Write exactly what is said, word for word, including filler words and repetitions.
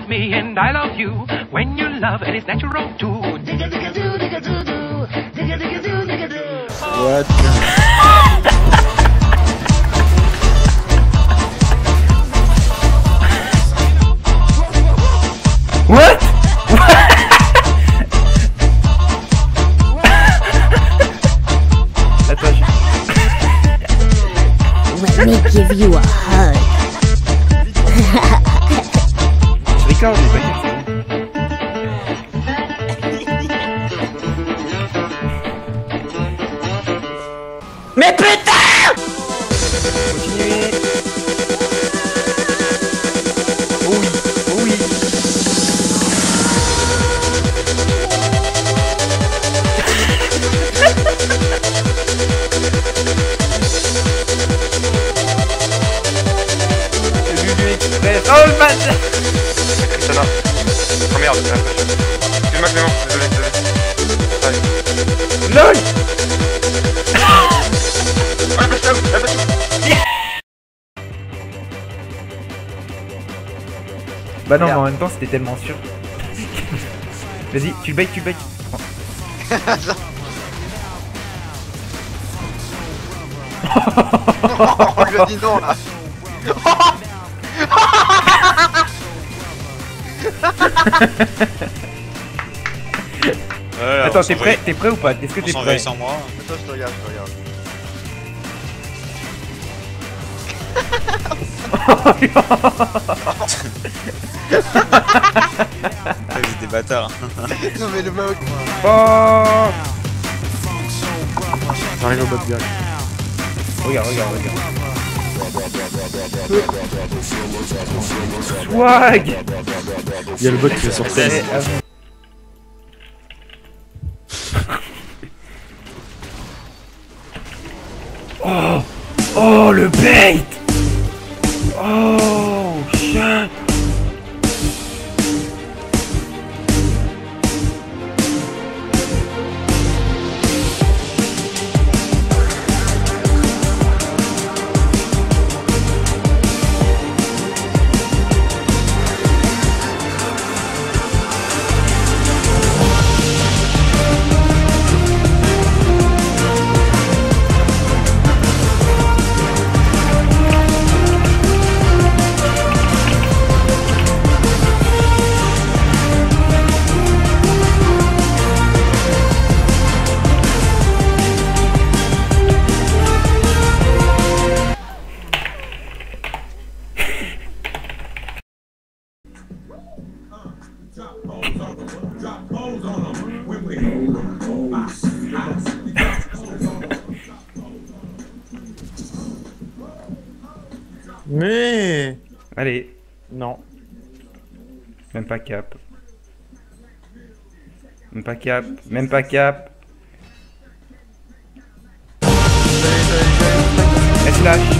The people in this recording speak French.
love me and I love you. When you love it is natural too. Digga digga doo, digga doo doo. Digga digga doo, digga doo. What? What? Attends, je... Let me give you a hug. je record, j'ai pas capté. Mais putain! Continuez. Oh oui, oh oui. Oh le bâtard! Tristana. Oh merde, j'ai l'impression. Excuse-moi Clément, désolé, désolé. Allez. LOL! Ah, la passe là, la passe là. Bah non, mais en même temps c'était tellement sûr. Vas-y, tu le bait, tu le bait. Oh, il a dit non là. Ouais, attends, t'es prêt, t'es prêt ou pas? Est-ce que t'es prêt? Sans moi. Attends, je te regarde, je te regarde. Vous êtes des bâtards. Non mais le mec. Oh! J'arrive au bot direct. Regarde, regarde, regarde. Swag! Il y a le bot qui est sur scène. Oh! Oh le bait! Oh shit! Mais Allez, non. même pas cap. Même pas cap, même pas cap. Elle slash.